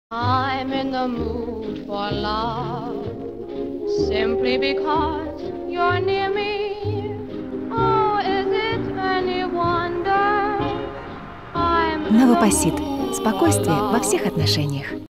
I'm in the mood for love, simply because you're near me. Oh, is it any wonder I'm in the Новопосит. mood for Спокойствие во love. всех отношениях.